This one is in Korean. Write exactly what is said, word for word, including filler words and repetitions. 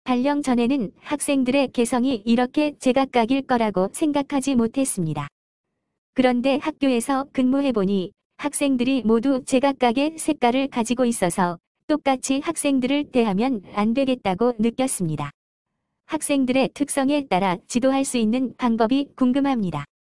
발령 전에는 학생들의 개성이 이렇게 제각각일 거라고 생각하지 못했습니다. 그런데 학교에서 근무해보니 학생들이 모두 제각각의 색깔을 가지고 있어서 똑같이 학생들을 대하면 안 되겠다고 느꼈습니다. 학생들의 특성에 따라 지도할 수 있는 방법이 궁금합니다.